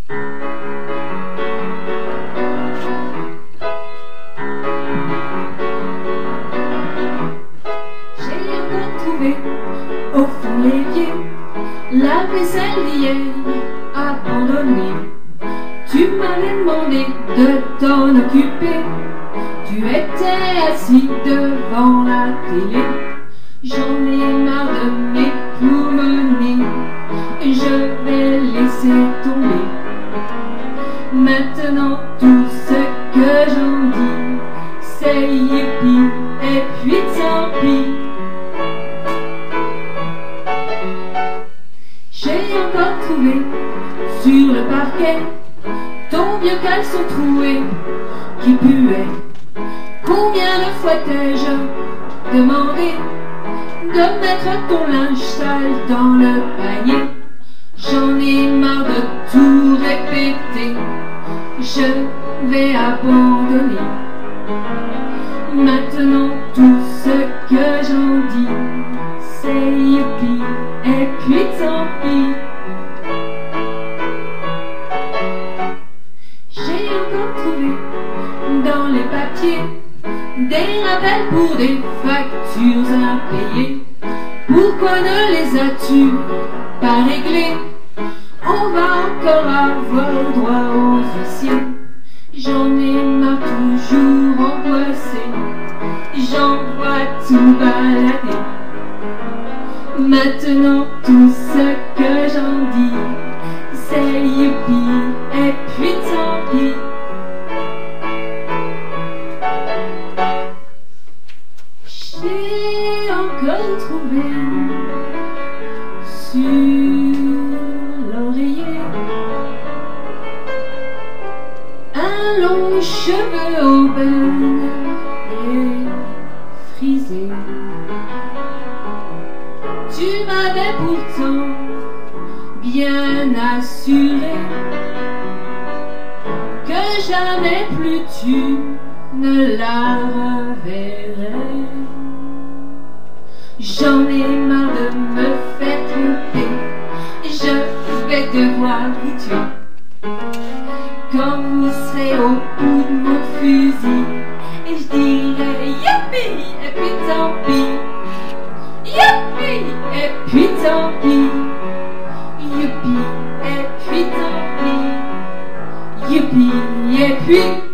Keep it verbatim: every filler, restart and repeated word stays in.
J'ai encore trouvé au fond l'évier la vaisselle d'hier abandonnée. Tu m'avais demandé de t'en occuper. Tu étais assis devant la télé. J'en ai marre de m'époumoner. Je vais laisser tomber. Maintenant tout ce que j'en dis, c'est youpi et puis tant pis. J'ai encore trouvé sur le parquet ton vieux caleçon troué qui puait. Combien de fois t'ai-je demandé de mettre ton linge sale dans le panier? J'en ai marre de tout répéter, je vais abandonner. Maintenant tout ce que j'en dis, c'est youpi et puis tant pis. J'ai encore trouvé dans les papiers des rappels pour des factures impayées. Pourquoi ne les as-tu pas réglées? On va encore avoir droit aux huissiers. J'en ai marre toujours angoissé, j'en vois tout balader. Maintenant tout ce que j'en dis, c'est youpi et puis tant pis. J'ai encore trouvé sur l'oreiller un long cheveu aubaine et frisé. Tu m'avais pourtant bien assuré que jamais plus tu ne la reverrais. J'en ai marre de me faire tromper, je vais devoir vous tuer. Quand vous serez au bout de mon fusil, et je dirai youpi et puis tant pis. Youpi et puis tant pis. Youpi et puis tant pis. Youpi et puis